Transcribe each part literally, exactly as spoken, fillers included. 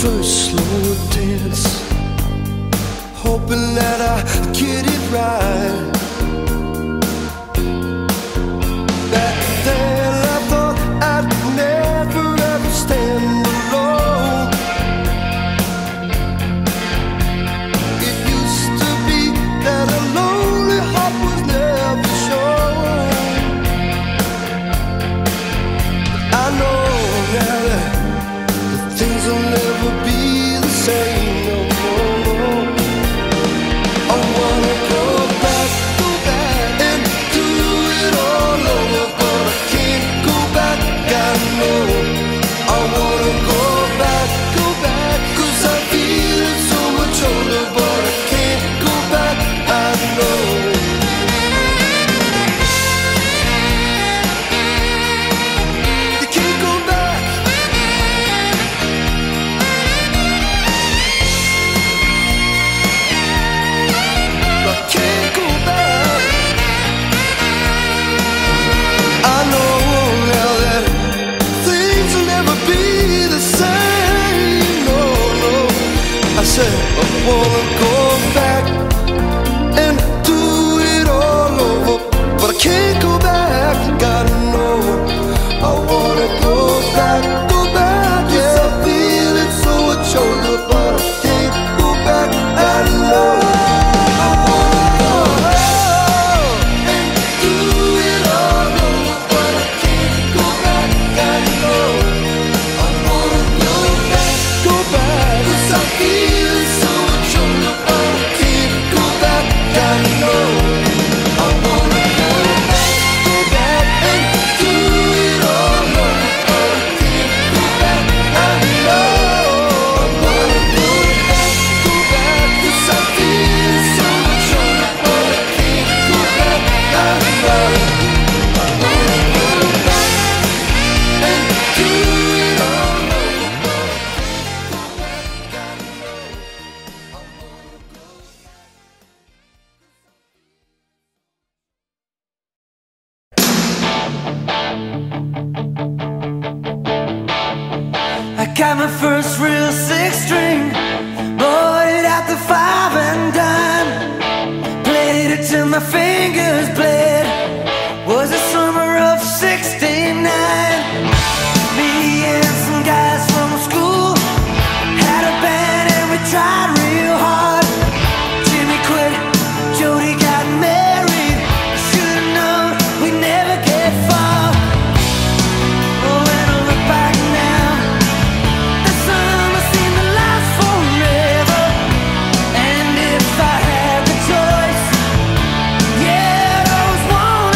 first slow dance, hoping that I get it right. Back then I thought I'd never ever stand alone. It used to be that a lonely heart was never shown. I know now that things will never be the same, no, no, no. I wanna go back, go back and do it all over, but I can't go back, I know. I wanna go back, go back, cause I feel it so much older, but I can't go back, I know. You can't go back. I can't go back. I know now that things will never be the same. No, no. I said I wanna go back and do it all over, but I can't go back. Gotta know. I wanna go back, go back. Yeah, I feel it so much older, but I can't go back. I know. I got my first real six string, bought it at the five and dime, played it till my fingers bled. Was the summer of sixty-nine. Me and some guys from school had a band and we tried real hard. Jimmy quit, Jody got married. Should've known we'd never get far. Oh, when I look back now, the summer seemed to last forever. And if I had the choice, yeah, those one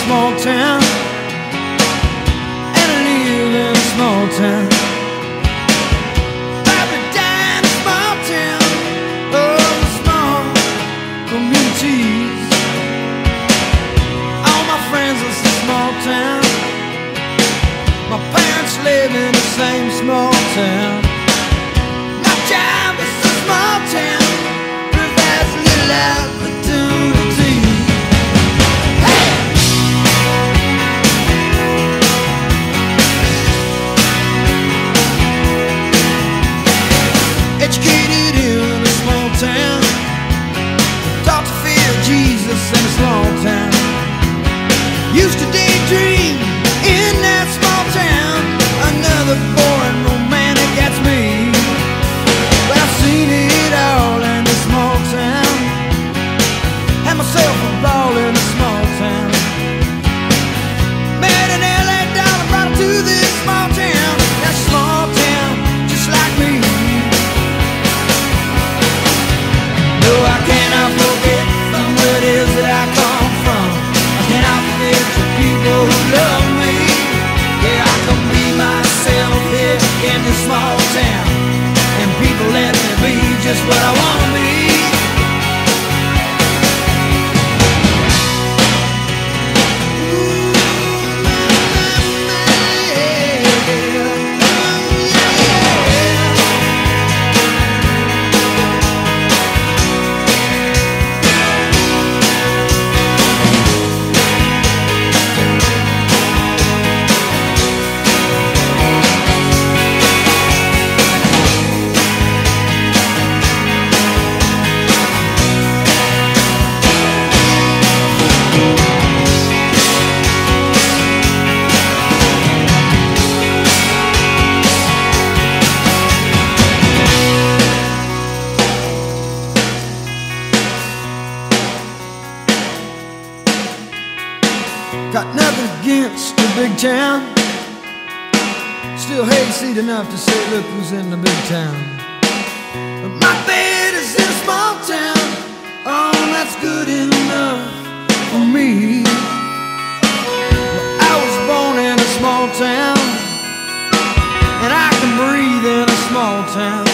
small town, and I live in a small town. Probably die in a small town, oh, small communities. All my friends live in a small town. My parents live in the same small town. My job is a small town, provides a little opportunity. Hey! Educated in a small town, taught to fear Jesus in a small town. Used to daydream in that small town, another boring romantic, that's me. But I've seen it all in a small town, had myself a ball in a small town. Met an L A dollar, brought her to this small town. That small town, just like me. No, I cannot forget from where it is that I come from. I cannot forget the people who love me. Yeah, I can be myself here in this small town, and people let me be just what I wanna be. Got nothing against the big town, still hayseed enough to say, look who's in the big town. But my bed is in a small town, oh, that's good enough for me. Well, I was born in a small town, and I can breathe in a small town.